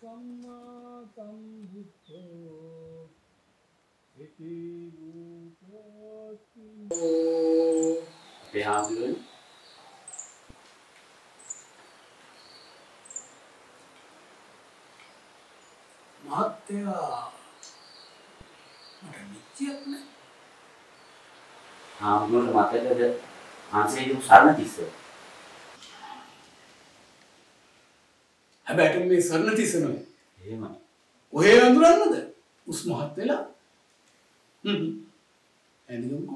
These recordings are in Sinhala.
සම්මා සම්බුද්ධෝ ඉති රූපෝති අපේ හාමුදුරුවනේ මහත්තයා මට නිච්චයක් නෑ. හාමුදුරුවෝ මතකද ආන්සේදු සරණතිස්ස? හැබැයි මේ සරණතිස්ස නෙවෙයි. එහෙමයි. ඔහේ අඳුරන්නද? උස් මහත් වෙලා. එනිගම්කෝ.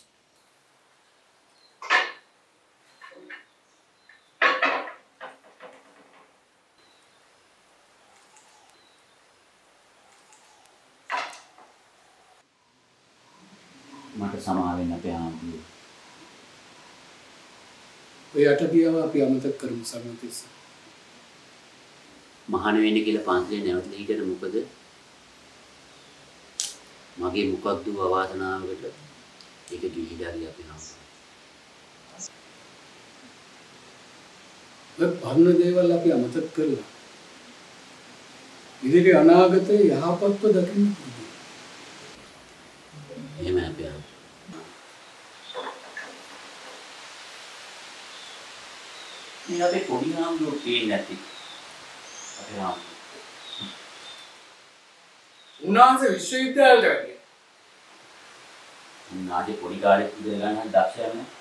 මට සමාව වෙන්න අපේ හාමුදුරුවෝ. ඔය අටදියව අපි අමතක කරමු සරණතිස්ස. මහාන වෙන්න කියලා පන්සලේ නැවතලා හිටියට මොකද? මගේ මොකක්ද අවාසනාවකට ඒක ගිහිලා ගියා අපේ හාමුදුරුවෝ. ඔය පරණ දේවල් අපි අමතක කරලා ඉදිරි අනාගතේ යහපත්ව දකින්න පුළුවන්. එහෙම අපේ හාමුදුරුවෝ. මේ අපේ පොඩි හාමුදුරුවෝ පේන්නේ නැති. අපේ හාමුදුරුවෝ. උන්වහන්සේ විශ්වවිද්‍යාලයට ගියා. උන්වහන්සේ පොඩි කාලේ ඉඳලා ගන්න දක්ෂයම නේ.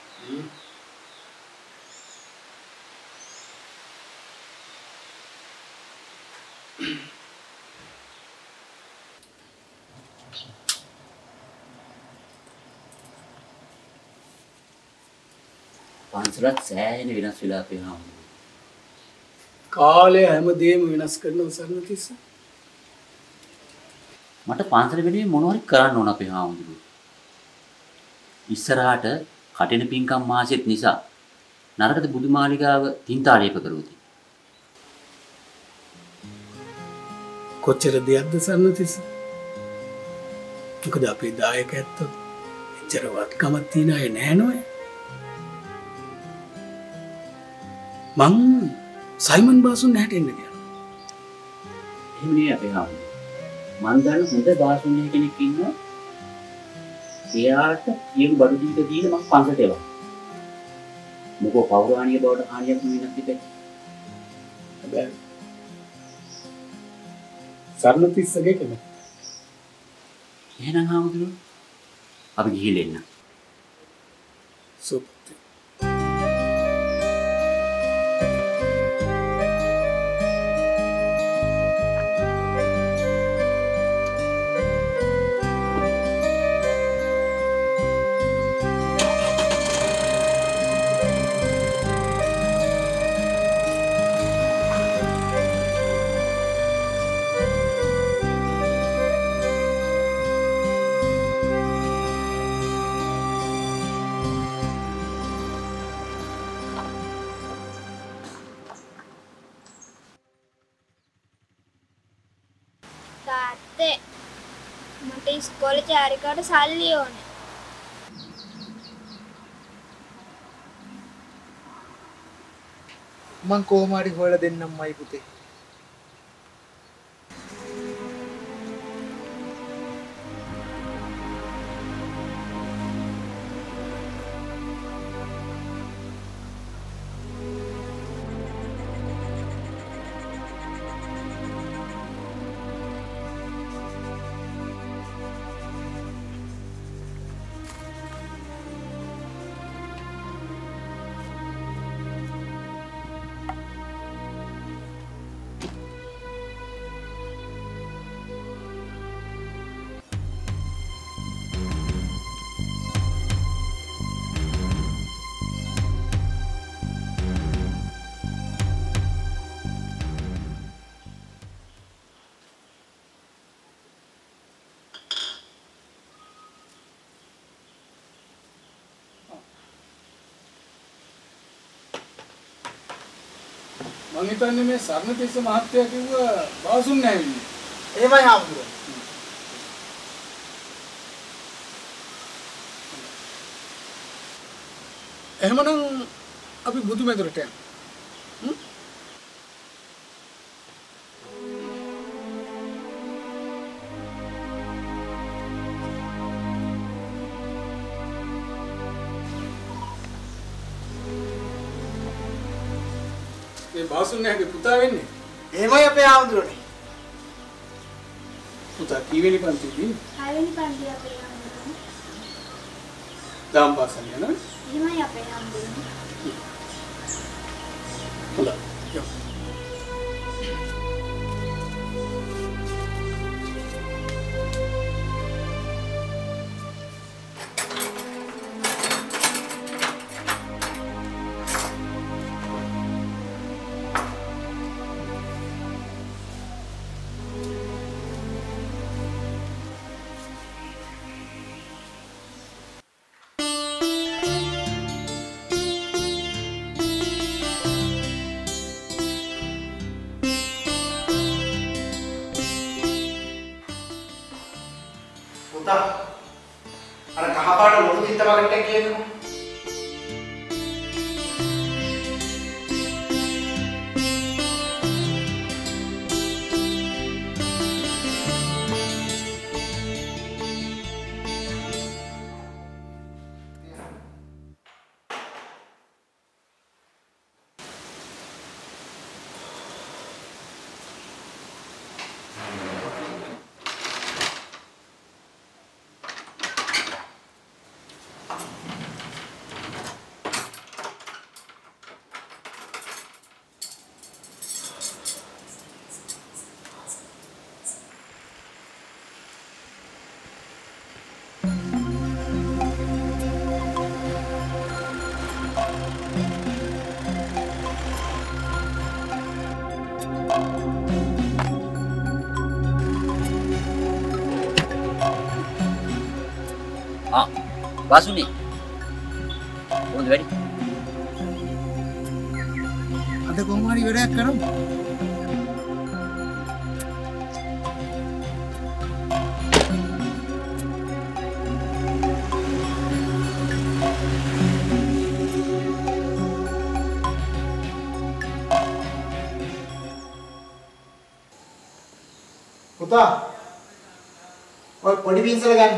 පන්සලත් සෑහෙන වෙනස් වෙලා අපේ හාමුදුරුවෝ. කාලය හැමදේම වෙනස් කරන සරණතිස්ස. මට පන්සල වෙනුවෙන් මොනවද කරන්න ඕන අපේ හාමුදුරුවෝ. ඉස්සරහට කටින පින්කම් මාසෙත් නිසා නරකද බුදුමාලිගාව තින්තාලේප කරුවති. කොච්චර දෙයක්ද සරණතිස්ස? මොකද අපේ දායක ඇත්තෝ එච්චර වත්කමක් තියන අය නෑ නෝය. මං සයිමන් බාසුන් හැට එන්න කියලා. එහෙම නේ අපේ හාමුදුරුවෝ. මන් දන්න හොඳ බාසුන්නේ කෙනෙක් ඉන්නවා. එයාට කියමු බඩු දීක දීලා මම පන්සලට එවනවා. මොකෝ පෞරාණීය බවට හානියක් නෙවෙයි ඉතින්. හැබැයි සරණතිස්සගේ කැමති. එහෙනම් හාමුදුරුවෝ අපි ගිහිල්ලා එන්න. සුප්ති. තාත්තේ මට ඉස්කෝලේ චාරිකාවට සල්ලි ඕනේ. මං කොහොම හරි හොයලා දෙන්නම්මයි පුතේ. මං හිතන්නේ මේ සරණතිස්ස මහත්තයා කිව්ව බාසුන් නැවිනේ. එහෙමයි හාමුදුරුවෝ. එහෙමනම් අපි බුදු මැදුරට යමු. මේ බාසුන් නැගේ පුතා වෙන්නේ. එහෙමයි අපේ ආමුදුරනේ. පුතා කීවෙනි පන්තියේදී? 6 වෙනි පන්තිය අපේ හාමුදුරුවෝ. දාම් පාසල් යනවා. එහෙමයි අපේ හාමුදුරුවෝ. හොඳයි. යෝ. පුතා අර කහපාට ලොකු තිත්ත බකට් එක කියන්නකෝ. වාසුනේ මොකද වැඩි? අද කොහොම හරි වැඩක් කරමු. පුතා ඔය පොඩි පින්සල ගන්න.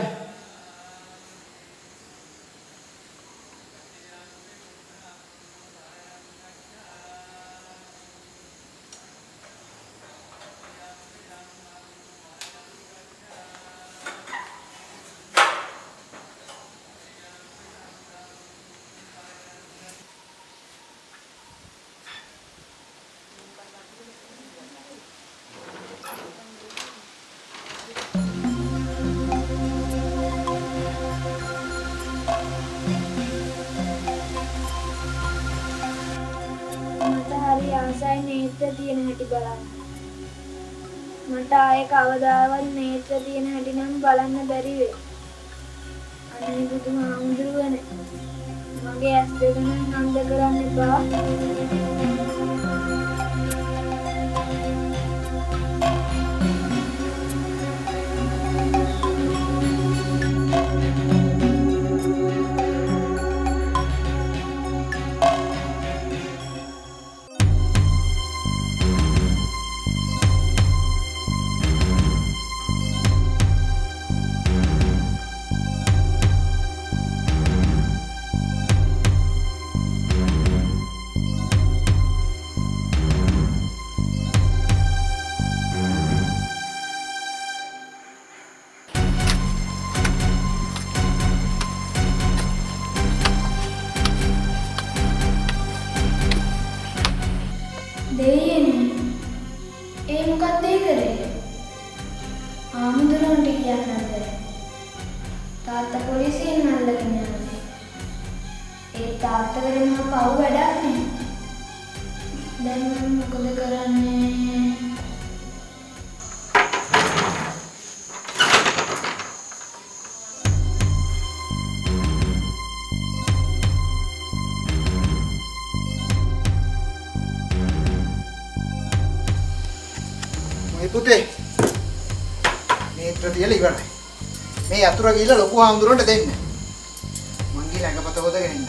ආසයි නේත්‍ර තියෙන හැටි බලන්න. මට ආයේ කවදාවත් නේත්‍ර තියෙන හැටි නම් බලන්න බැරි වෙයි. අනේ බුදුහාමුදුරුවනේ. මගේ ඇස් දෙක නම් අන්ධ කරන්න එපා. දෙයියනේ ඒ මොකක්ද ඒ කරේ? ආමුදුරන්ට කියන්නද? තාත්තා පොලිසියෙන් අල්ලගෙන යනවා. ඒ තාත්තා කරේ මහා පව් වැඩක් නේ. දැන් මම මොකද කරන්නේ? පුතේ නේත්‍ර තියලා ඉවරයි. මේ යතුරු ගිහිල්ලා ලොකු හාමුදුරන්ට දෙන්න. මං ගිහින් ළඟපත හොදගෙන ඉන්න.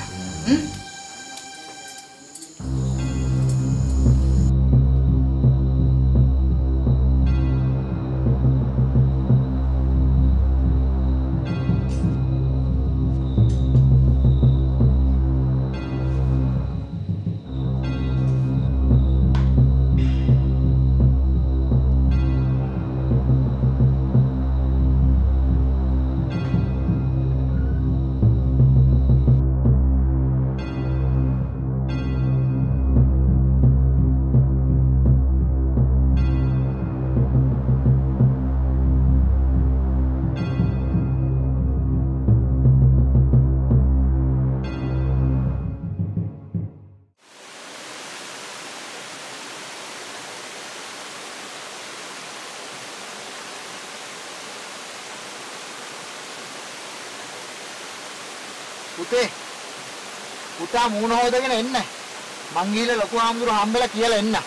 පුතේ පුතා මූණ හොදගෙන එන්න. මං ගිහලා ලොකු හාමුදුරුවෝ හම්බෙලා කියලා එන්න.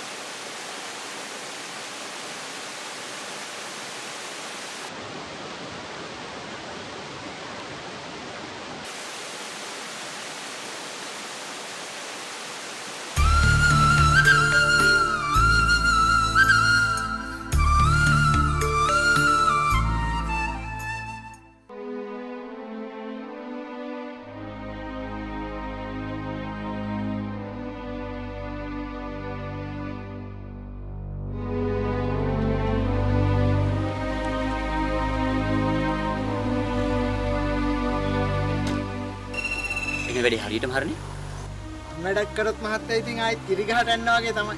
වැඩි හරියටම හරිනේ. වැඩක් කරොත් මහත්තයා ඉතින් ආයෙත් කිරි ගහට යනවා වගේ තමයි.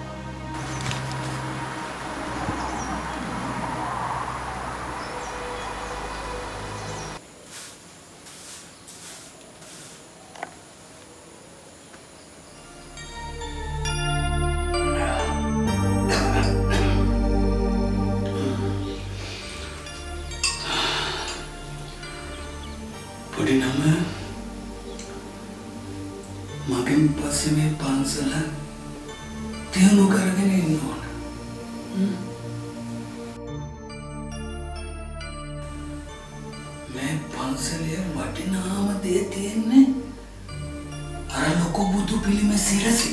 පොඩි නම මගෙන් පස්සේ මේ පන්සල තියුණු කරගෙන ඉන්න ඕන. මේ පන්සලේ වටිනාම දේ තියෙන්නේ අර ලොකු බුදු පිළිමේ සිරසි.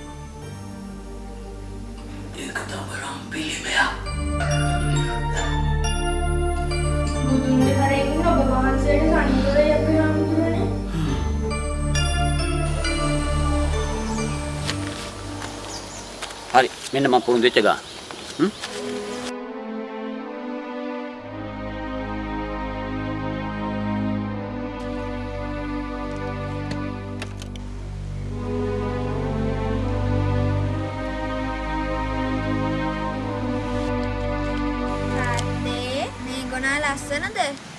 ඒක තමයි රම් පිළිමය. බුදුන්ගේ කරේකින් ඔබ වහන්සේට සනීපව යපිනම් දුරනේ. හරි මෙන්න මම පුරුදු වෙච්ච ගාන. මේ ගොනා ලස්සනද?